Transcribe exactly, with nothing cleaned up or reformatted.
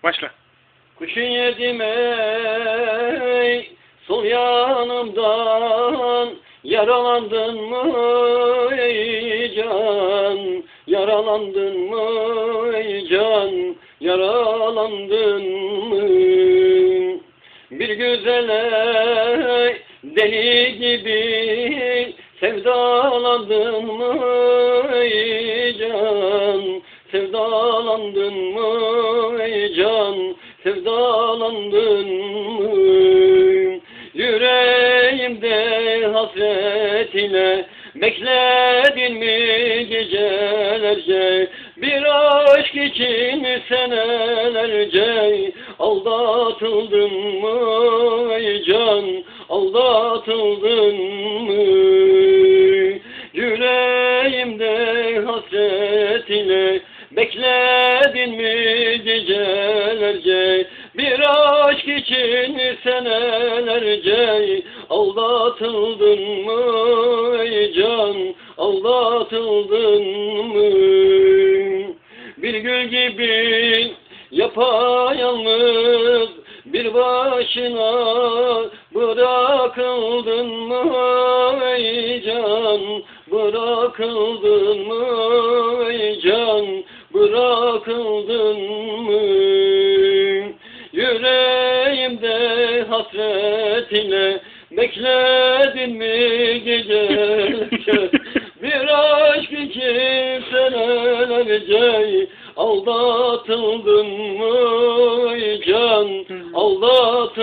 Başla. Kuşun yedim ey sol yanımdan, yaralandın mı ey can, yaralandın mı ey can, yaralandın mı? Bir güzele deli gibi sevdalandın mı ey can, sevdalandın mı ey can, sevdalandın mı? Yüreğimde hasret ile bekledin mi gecelerce? Bir aşk için senelerce aldatıldın mı ey can, aldatıldın mı? Yüreğimde hasret ile bekledin mi gecelerce? Bir aşk için senelerce aldatıldın mı ey can, aldatıldın mı? Bir gül gibi yapayalnız bir başına bırakıldın mı ey can, bırakıldın mı ey can, bırakıldın mı? Yüreğimde hasret ile bekledin mi gecelerce? Bir aşk için senelerce aldatıldın mı ey can, aldatıldın